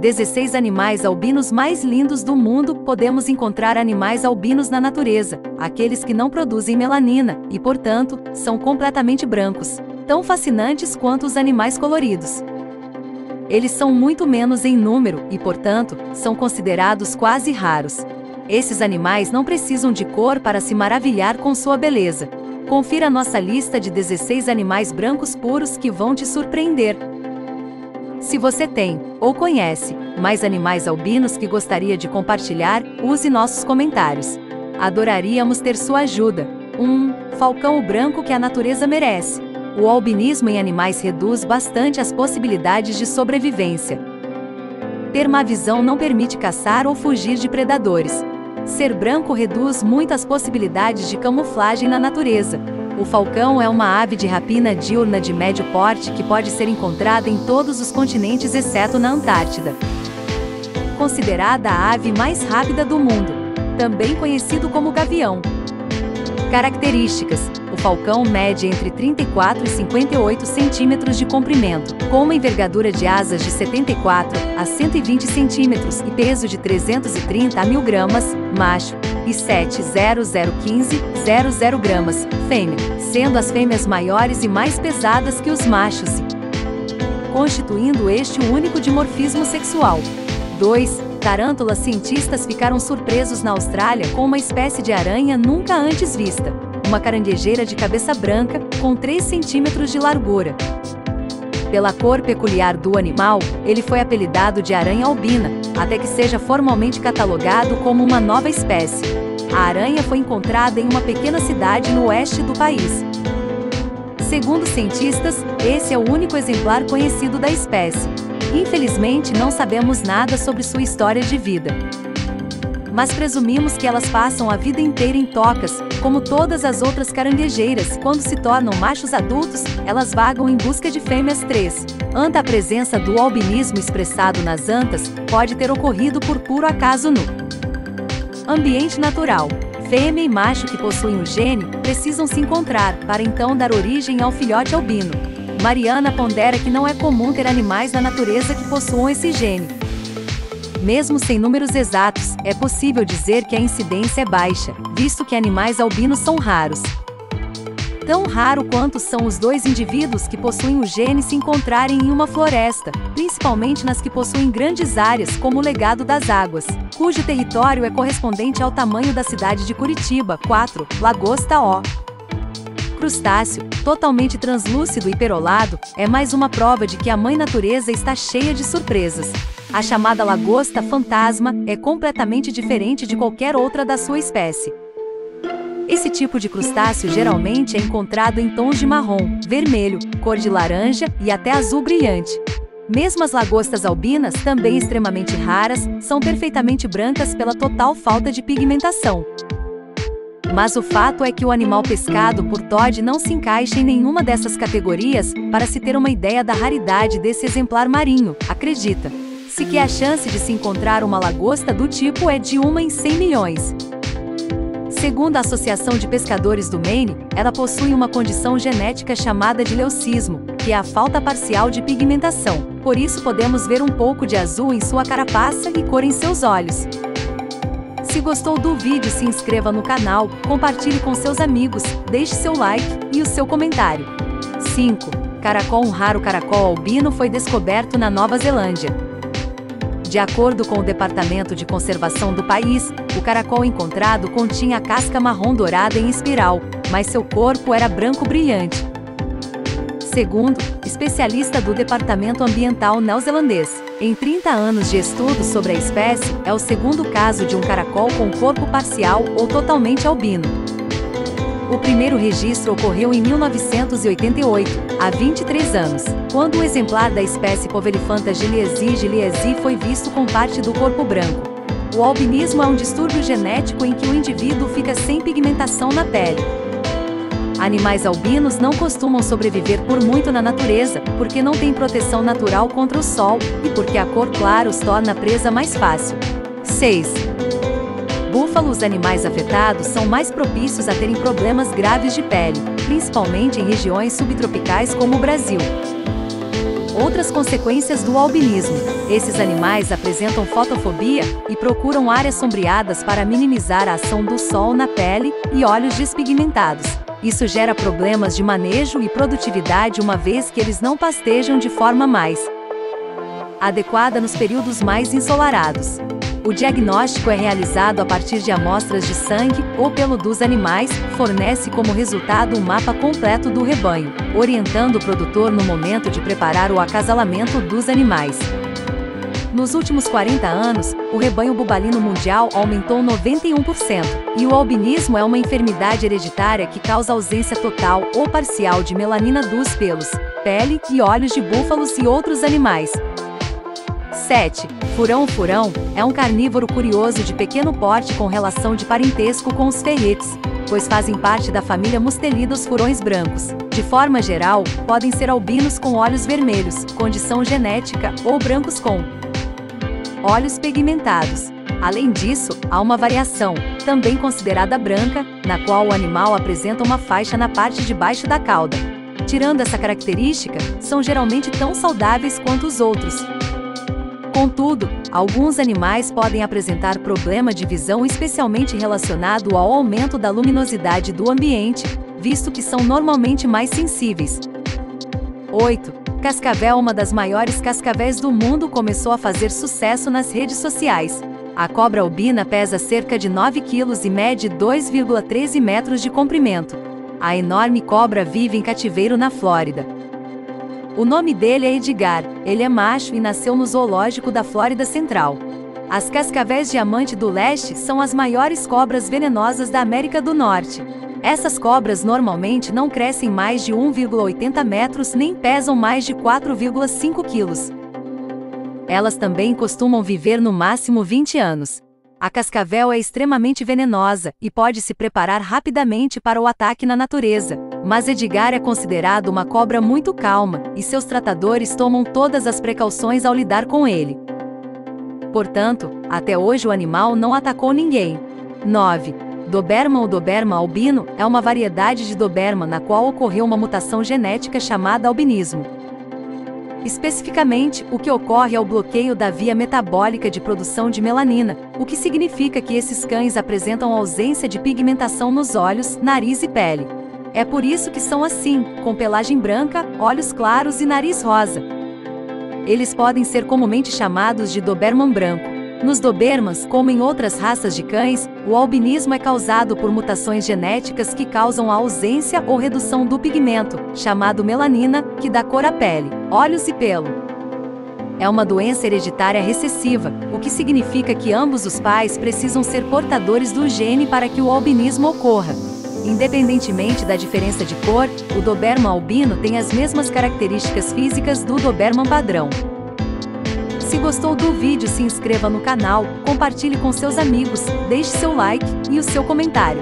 16 animais albinos mais lindos do mundo. Podemos encontrar animais albinos na natureza, aqueles que não produzem melanina e, portanto, são completamente brancos, tão fascinantes quanto os animais coloridos. Eles são muito menos em número e, portanto, são considerados quase raros. Esses animais não precisam de cor para se maravilhar com sua beleza. Confira nossa lista de 16 animais brancos puros que vão te surpreender. Se você tem, ou conhece, mais animais albinos que gostaria de compartilhar, use nossos comentários. Adoraríamos ter sua ajuda. 1. Falcão branco que a natureza merece. O albinismo em animais reduz bastante as possibilidades de sobrevivência. Ter má visão não permite caçar ou fugir de predadores. Ser branco reduz muito as possibilidades de camuflagem na natureza. O falcão é uma ave de rapina diurna de médio porte que pode ser encontrada em todos os continentes exceto na Antártida. Considerada a ave mais rápida do mundo, também conhecido como gavião. Características: o falcão mede entre 34 e 58 centímetros de comprimento, com uma envergadura de asas de 74 a 120 centímetros e peso de 330 a 1000 gramas, macho, e 7,0015,00 gramas, fêmea, sendo as fêmeas maiores e mais pesadas que os machos, constituindo este o único dimorfismo sexual. 2. Tarântulas. Cientistas ficaram surpresos na Austrália com uma espécie de aranha nunca antes vista, uma caranguejeira de cabeça branca, com 3 centímetros de largura. Pela cor peculiar do animal, ele foi apelidado de aranha albina, até que seja formalmente catalogado como uma nova espécie. A aranha foi encontrada em uma pequena cidade no oeste do país. Segundo cientistas, esse é o único exemplar conhecido da espécie. Infelizmente, não sabemos nada sobre sua história de vida, mas presumimos que elas passam a vida inteira em tocas, como todas as outras caranguejeiras. Quando se tornam machos adultos, elas vagam em busca de fêmeas. 3. Anta. A presença do albinismo expressado nas antas pode ter ocorrido por puro acaso no ambiente natural. Fêmea e macho que possuem o gene precisam se encontrar para então dar origem ao filhote albino. Mariana pondera que não é comum ter animais na natureza que possuam esse gene. Mesmo sem números exatos, é possível dizer que a incidência é baixa, visto que animais albinos são raros. Tão raro quanto são os 2 indivíduos que possuem o gene se encontrarem em uma floresta, principalmente nas que possuem grandes áreas como o Legado das Águas, cujo território é correspondente ao tamanho da cidade de Curitiba. 4. Lagosta. Crustáceo, totalmente translúcido e perolado, é mais uma prova de que a mãe natureza está cheia de surpresas. A chamada lagosta fantasma é completamente diferente de qualquer outra da sua espécie. Esse tipo de crustáceo geralmente é encontrado em tons de marrom, vermelho, cor de laranja e até azul brilhante. Mesmo as lagostas albinas, também extremamente raras, são perfeitamente brancas pela total falta de pigmentação. Mas o fato é que o animal pescado por Todd não se encaixa em nenhuma dessas categorias. Para se ter uma ideia da raridade desse exemplar marinho, acredita-se que a chance de se encontrar uma lagosta do tipo é de 1 em 100 milhões. Segundo a Associação de Pescadores do Maine, ela possui uma condição genética chamada de leucismo, que é a falta parcial de pigmentação. Por isso podemos ver um pouco de azul em sua carapaça e cor em seus olhos. Se gostou do vídeo, se inscreva no canal, compartilhe com seus amigos, deixe seu like e o seu comentário. 5. Caracol. Um raro caracol albino foi descoberto na Nova Zelândia. De acordo com o Departamento de Conservação do país, o caracol encontrado continha a casca marrom dourada em espiral, mas seu corpo era branco brilhante. Segundo especialista do Departamento Ambiental neozelandês, em 30 anos de estudo sobre a espécie, é o segundo caso de um caracol com corpo parcial ou totalmente albino. O primeiro registro ocorreu em 1988, há 23 anos, quando um exemplar da espécie Povelifanta giliesi foi visto com parte do corpo branco. O albinismo é um distúrbio genético em que o indivíduo fica sem pigmentação na pele. Animais albinos não costumam sobreviver por muito na natureza, porque não têm proteção natural contra o sol, e porque a cor clara os torna a presa mais fácil. 6. Búfalos. Os animais afetados são mais propícios a terem problemas graves de pele, principalmente em regiões subtropicais como o Brasil. Outras consequências do albinismo. Esses animais apresentam fotofobia e procuram áreas sombreadas para minimizar a ação do sol na pele e olhos despigmentados. Isso gera problemas de manejo e produtividade, uma vez que eles não pastejam de forma mais adequada nos períodos mais ensolarados. O diagnóstico é realizado a partir de amostras de sangue ou pelo dos animais, fornece como resultado um mapa completo do rebanho, orientando o produtor no momento de preparar o acasalamento dos animais. Nos últimos 40 anos, o rebanho bubalino mundial aumentou 91%, e o albinismo é uma enfermidade hereditária que causa ausência total ou parcial de melanina dos pelos, pele e olhos de búfalos e outros animais. 7. Furão. O furão é um carnívoro curioso de pequeno porte com relação de parentesco com os ferretes, pois fazem parte da família Mustelidae dos furões brancos. De forma geral, podem ser albinos com olhos vermelhos, condição genética, ou brancos com olhos pigmentados. Além disso, há uma variação, também considerada branca, na qual o animal apresenta uma faixa na parte de baixo da cauda. Tirando essa característica, são geralmente tão saudáveis quanto os outros. Contudo, alguns animais podem apresentar problema de visão, especialmente relacionado ao aumento da luminosidade do ambiente, visto que são normalmente mais sensíveis. 8. Cascavel. Uma das maiores cascavéis do mundo começou a fazer sucesso nas redes sociais. A cobra albina pesa cerca de 9 kg e mede 2,13 metros de comprimento. A enorme cobra vive em cativeiro na Flórida. O nome dele é Edgar, ele é macho e nasceu no zoológico da Flórida Central. As cascavéis diamante do leste são as maiores cobras venenosas da América do Norte. Essas cobras normalmente não crescem mais de 1,80 metros nem pesam mais de 4,5 quilos. Elas também costumam viver no máximo 20 anos. A cascavel é extremamente venenosa e pode se preparar rapidamente para o ataque na natureza. Mas Edgar é considerado uma cobra muito calma, e seus tratadores tomam todas as precauções ao lidar com ele. Portanto, até hoje o animal não atacou ninguém. 9. Doberman. O Doberman albino é uma variedade de Doberman na qual ocorreu uma mutação genética chamada albinismo. Especificamente, o que ocorre é o bloqueio da via metabólica de produção de melanina, o que significa que esses cães apresentam ausência de pigmentação nos olhos, nariz e pele. É por isso que são assim, com pelagem branca, olhos claros e nariz rosa. Eles podem ser comumente chamados de Doberman branco. Nos Dobermans, como em outras raças de cães, o albinismo é causado por mutações genéticas que causam a ausência ou redução do pigmento, chamado melanina, que dá cor à pele, olhos e pelo. É uma doença hereditária recessiva, o que significa que ambos os pais precisam ser portadores do gene para que o albinismo ocorra. Independentemente da diferença de cor, o Doberman albino tem as mesmas características físicas do Doberman padrão. Se gostou do vídeo, se inscreva no canal, compartilhe com seus amigos, deixe seu like e o seu comentário.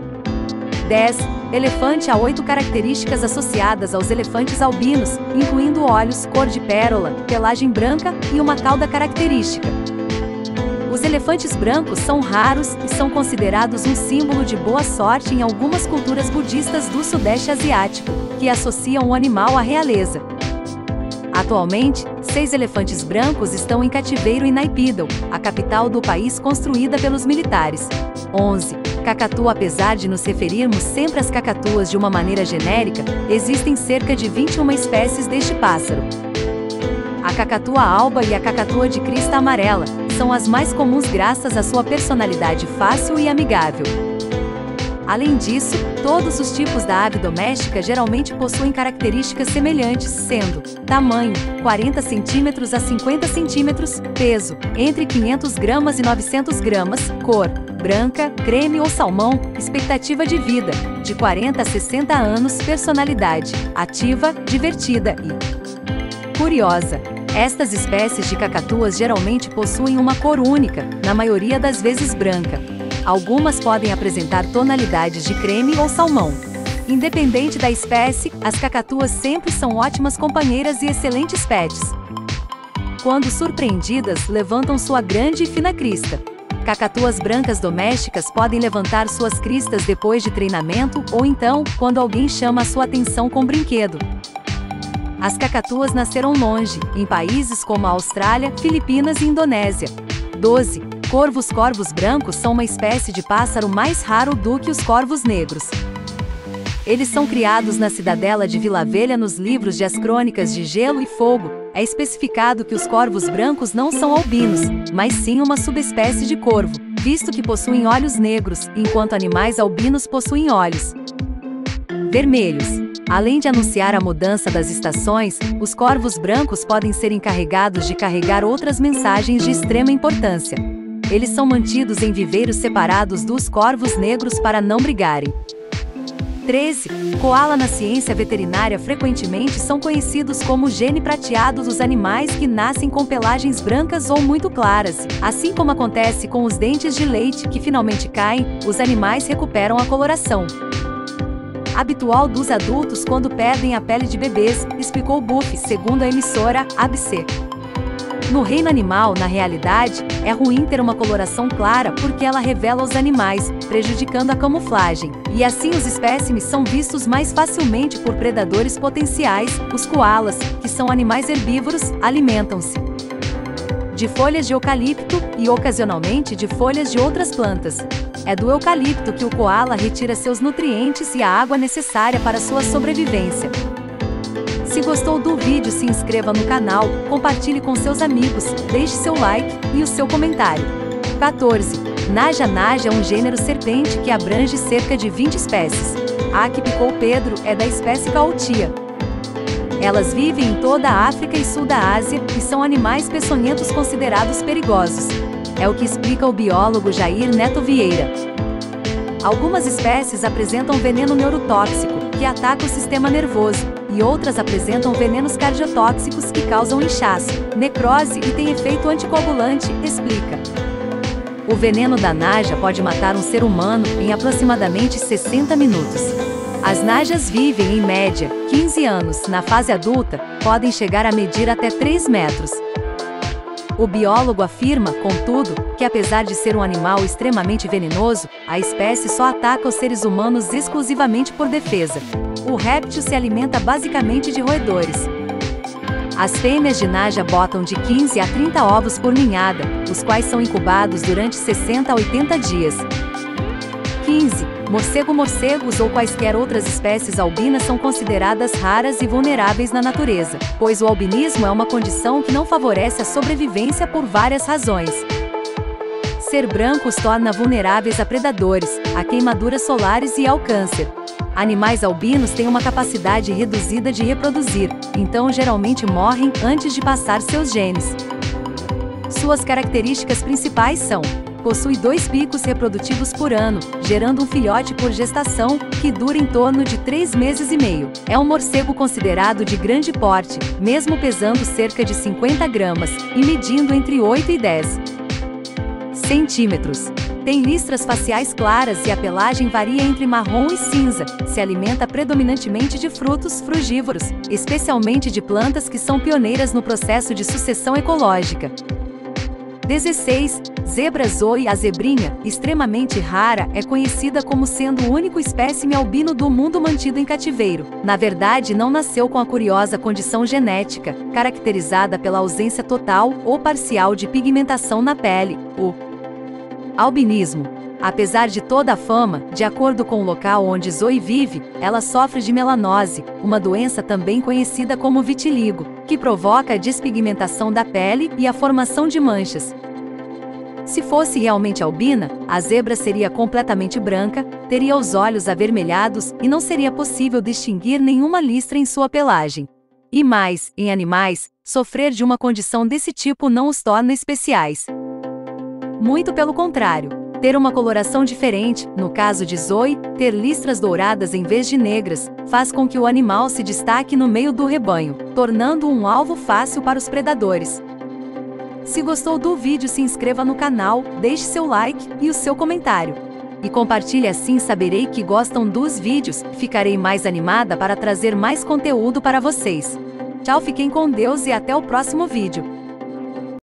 10. Elefante. Há 8 características associadas aos elefantes albinos, incluindo olhos, cor de pérola, pelagem branca e uma cauda característica. Os elefantes brancos são raros e são considerados um símbolo de boa sorte em algumas culturas budistas do Sudeste Asiático, que associam o animal à realeza. Atualmente, 6 elefantes brancos estão em cativeiro em Naypyidaw, a capital do país, construída pelos militares. 11. Cacatua. Apesar de nos referirmos sempre às cacatuas de uma maneira genérica, existem cerca de 21 espécies deste pássaro. A cacatua alba e a cacatua de crista amarela são as mais comuns graças à sua personalidade fácil e amigável. Além disso, todos os tipos da ave doméstica geralmente possuem características semelhantes, sendo tamanho, 40 cm a 50 cm, peso, entre 500 gramas e 900 gramas, cor, branca, creme ou salmão, expectativa de vida, de 40 a 60 anos, personalidade, ativa, divertida e curiosa. Estas espécies de cacatuas geralmente possuem uma cor única, na maioria das vezes branca. Algumas podem apresentar tonalidades de creme ou salmão. Independente da espécie, as cacatuas sempre são ótimas companheiras e excelentes pets. Quando surpreendidas, levantam sua grande e fina crista. Cacatuas brancas domésticas podem levantar suas cristas depois de treinamento ou então, quando alguém chama a sua atenção com brinquedo. As cacatuas nasceram longe, em países como a Austrália, Filipinas e Indonésia. 12. Corvos. Corvos brancos são uma espécie de pássaro mais raro do que os corvos negros. Eles são criados na cidadela de Vila Velha. Nos livros de As Crônicas de Gelo e Fogo, é especificado que os corvos brancos não são albinos, mas sim uma subespécie de corvo, visto que possuem olhos negros, enquanto animais albinos possuem olhos vermelhos. Além de anunciar a mudança das estações, os corvos brancos podem ser encarregados de carregar outras mensagens de extrema importância. Eles são mantidos em viveiros separados dos corvos negros para não brigarem. 13. Coala. Na ciência veterinária frequentemente são conhecidos como gene prateado dos animais que nascem com pelagens brancas ou muito claras. Assim como acontece com os dentes de leite que finalmente caem, os animais recuperam a coloração habitual dos adultos quando perdem a pele de bebês, explicou Buff, segundo a emissora ABC. No reino animal, na realidade, é ruim ter uma coloração clara porque ela revela os animais, prejudicando a camuflagem, e assim os espécimes são vistos mais facilmente por predadores potenciais. Os coalas, que são animais herbívoros, alimentam-se de folhas de eucalipto e, ocasionalmente, de folhas de outras plantas. É do eucalipto que o coala retira seus nutrientes e a água necessária para sua sobrevivência. Se gostou do vídeo, se inscreva no canal, compartilhe com seus amigos, deixe seu like e o seu comentário. 14. Naja. Naja é um gênero serpente que abrange cerca de 20 espécies. A que picou Pedro é da espécie Cautia. Elas vivem em toda a África e sul da Ásia e são animais peçonhentos considerados perigosos. É o que explica o biólogo Jair Neto Vieira. Algumas espécies apresentam veneno neurotóxico, que ataca o sistema nervoso, e outras apresentam venenos cardiotóxicos que causam inchaço, necrose e têm efeito anticoagulante, explica. O veneno da naja pode matar um ser humano em aproximadamente 60 minutos. As najas vivem, em média, 15 anos. Na fase adulta, podem chegar a medir até 3 metros. O biólogo afirma, contudo, que apesar de ser um animal extremamente venenoso, a espécie só ataca os seres humanos exclusivamente por defesa. O réptil se alimenta basicamente de roedores. As fêmeas de naja botam de 15 a 30 ovos por ninhada, os quais são incubados durante 60 a 80 dias. 15. Morcegos ou quaisquer outras espécies albinas são consideradas raras e vulneráveis na natureza, pois o albinismo é uma condição que não favorece a sobrevivência por várias razões. Ser branco os torna vulneráveis a predadores, a queimaduras solares e ao câncer. Animais albinos têm uma capacidade reduzida de reproduzir, então geralmente morrem antes de passar seus genes. Suas características principais são: possui 2 picos reprodutivos por ano, gerando um filhote por gestação, que dura em torno de 3 meses e meio. É um morcego considerado de grande porte, mesmo pesando cerca de 50 gramas, e medindo entre 8 e 10 centímetros. Tem listras faciais claras e a pelagem varia entre marrom e cinza. Se alimenta predominantemente de frutos frugívoros, especialmente de plantas que são pioneiras no processo de sucessão ecológica. 16. Zebra zoe. A zebrinha, extremamente rara, é conhecida como sendo o único espécime albino do mundo mantido em cativeiro. Na verdade, não nasceu com a curiosa condição genética, caracterizada pela ausência total ou parcial de pigmentação na pele, o albinismo. Apesar de toda a fama, de acordo com o local onde Zoe vive, ela sofre de melanose, uma doença também conhecida como vitiligo, que provoca a despigmentação da pele e a formação de manchas. Se fosse realmente albina, a zebra seria completamente branca, teria os olhos avermelhados e não seria possível distinguir nenhuma listra em sua pelagem. E mais, em animais, sofrer de uma condição desse tipo não os torna especiais. Muito pelo contrário. Ter uma coloração diferente, no caso de Zoe, ter listras douradas em vez de negras, faz com que o animal se destaque no meio do rebanho, tornando-o um alvo fácil para os predadores. Se gostou do vídeo, se inscreva no canal, deixe seu like e o seu comentário. E compartilhe, assim saberei que gostam dos vídeos, ficarei mais animada para trazer mais conteúdo para vocês. Tchau, fiquem com Deus e até o próximo vídeo.